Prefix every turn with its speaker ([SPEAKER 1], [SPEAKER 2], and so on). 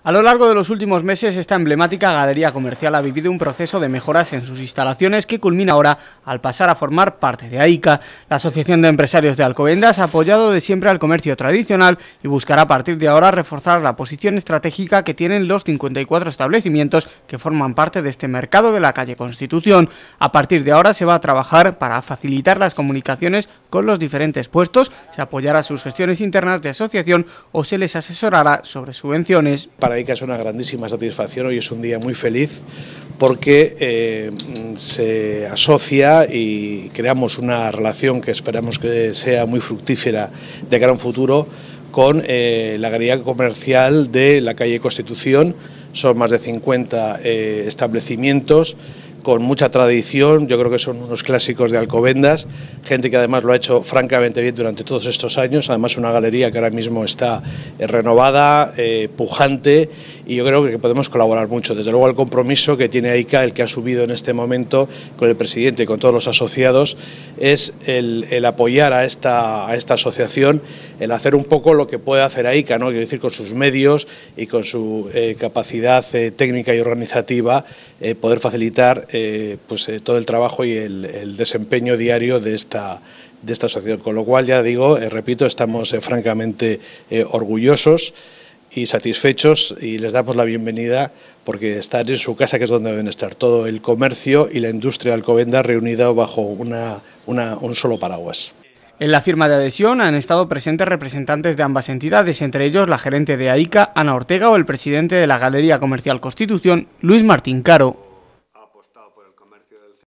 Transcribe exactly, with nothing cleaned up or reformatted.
[SPEAKER 1] A lo largo de los últimos meses, esta emblemática galería comercial ha vivido un proceso de mejoras en sus instalaciones que culmina ahora al pasar a formar parte de AICA. La Asociación de Empresarios de Alcobendas ha apoyado de siempre al comercio tradicional y buscará a partir de ahora reforzar la posición estratégica que tienen los cincuenta y cuatro establecimientos que forman parte de este mercado de la calle Constitución. A partir de ahora se va a trabajar para facilitar las comunicaciones con los diferentes puestos, se apoyará sus gestiones internas de asociación o se les asesorará sobre subvenciones.
[SPEAKER 2] Para AICA es una grandísima satisfacción, hoy es un día muy feliz porque eh, se asocia y creamos una relación que esperamos que sea muy fructífera de cara a un futuro con eh, la galería comercial de la calle Constitución. Son más de cincuenta eh, establecimientos con mucha tradición, yo creo que son unos clásicos de Alcobendas, gente que además lo ha hecho francamente bien durante todos estos años, además una galería que ahora mismo está eh, renovada, eh, pujante, y yo creo que podemos colaborar mucho. Desde luego el compromiso que tiene AICA, el que ha subido en este momento con el presidente y con todos los asociados, es el, el apoyar a esta, a esta asociación, el hacer un poco lo que puede hacer AICA, ¿no? Quiero decir, con sus medios y con su eh, capacidad eh, técnica y organizativa, eh, poder facilitar eh, pues, eh, todo el trabajo y el, el desempeño diario de esta, de esta asociación. Con lo cual, ya digo, eh, repito, estamos eh, francamente eh, orgullosos y satisfechos y les damos la bienvenida porque están en su casa, que es donde deben estar todo el comercio y la industria de Alcobendas reunidos bajo una, una, un solo paraguas.
[SPEAKER 1] En la firma de adhesión han estado presentes representantes de ambas entidades, entre ellos la gerente de AICA, Ana Ortega, o el presidente de la Galería Comercial Constitución, Luis Martín Caro.